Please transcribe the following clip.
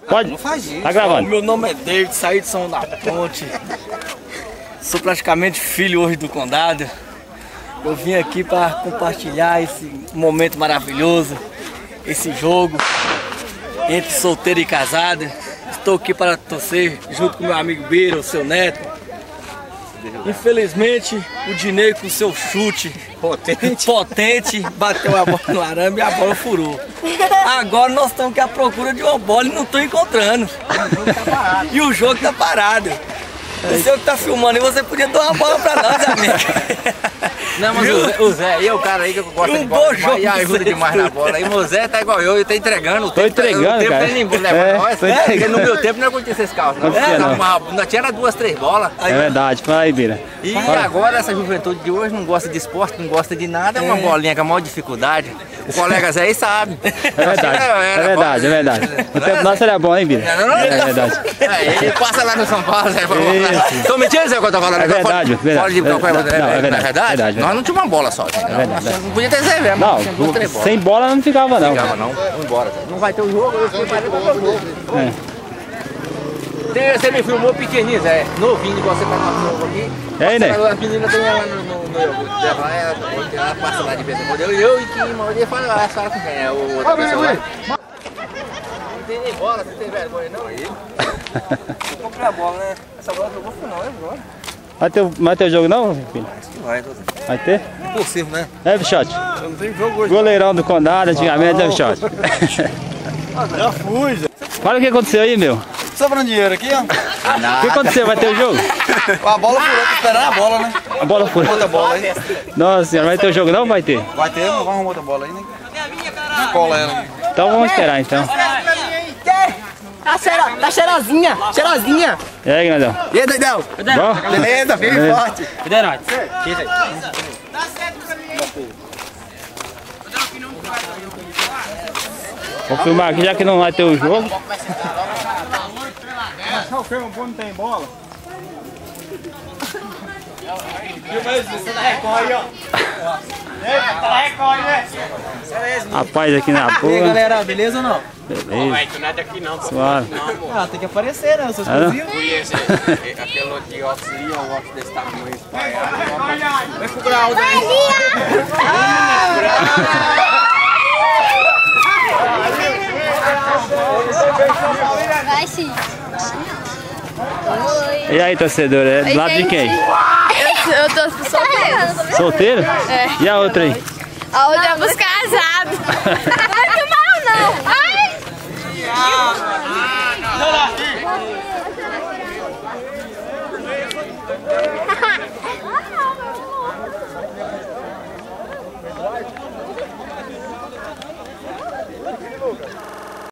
Pode? Não faz isso. Tá gravando. Meu nome é David, saí de São da Ponte. Sou praticamente filho hoje do condado. Eu vim aqui para compartilhar esse momento maravilhoso, esse jogo entre solteiro e casado. Estou aqui para torcer junto com meu amigo Beira, o seu neto. Infelizmente, o Dinei com seu chute potente bateu a bola no arame e a bola furou. Agora nós estamos aqui à procura de uma bola e não estou encontrando. E o jogo está parado. Você que tá filmando e você podia dar uma bola pra nós, amigo. Não, mas o Zé aí é o cara aí que gosta de bola demais e ajuda demais na bola. E o Zé tá igual eu tá entregando. Tô entregando, cara. Porque no meu tempo não acontecia esse carro, não. Tinha 2, 3 bolas. É verdade, fala aí, Bira. E agora essa juventude de hoje não gosta de esporte, não gosta de nada, é uma bolinha com a maior dificuldade. O colega Zé aí sabe. É verdade, é verdade. O tempo nosso era bom, hein, Bira? É verdade. Ele passa lá no São Paulo, Zé. Tô mentindo, Zé, que eu tô falando? É verdade, verdade. É verdade? Nós não tínhamos uma bola só. Não podia ter Zé mesmo. Não, sem bola não ficava não. Não ficava não, vamos embora. Não vai ter o jogo, eu fui fazer o jogo. Você me filmou pequenininho, Zé, novinho, igual você tá no jogo aqui. É aí, né? As meninas tem ela no ela passa lá de vez em quando. Eu e Kim, uma vez fala lá, fala com quem é o outra pessoa lá. Não tem nem bola, você tem vergonha não aí? Eu comprei a bola, né? Essa bola jogou final, né? Vai ter o jogo não, filho? Vai ter? Impossível, né? É, Bichote? Eu não tenho jogo hoje. Goleirão do condado, antigamente, é, Bichote? Já fui, Zé. Olha o que aconteceu aí, meu. Sobrando dinheiro aqui, ó. O que aconteceu? Vai ter o jogo? A bola furou, tô esperando a bola, né? A bola furou. Outra bola aí. Nossa senhora, vai ter o jogo não ou vai ter? Vai ter, não vai arrumar outra bola aí, né? Cola ela. Então vamos esperar, então. Tá cheirosinha, cheirosinha. E aí, grandão? E aí, doidão? Bom? Beleza, firme e forte. Cadê nós? Vou filmar aqui, já que não vai ter o jogo. Mas o filme não tem bola? Você da Record aí, ó. Tá Record, né? Rapaz aqui na E aí, boa. galera, beleza ou não? Beleza. Vai, tu não é daqui não, pô. Suave. Ah, tem que aparecer, né? Eu sou exclusivo. Aquele outro de óculos ali, um óculos desse tamanho espalhado. Vai pro grau daí. Vai sim. E aí, torcedor, é do lado de quem? Eu tô solteiro. Solteiro? É. E a outra aí? A outra é pros casados. Não vai tomar, não. Ai!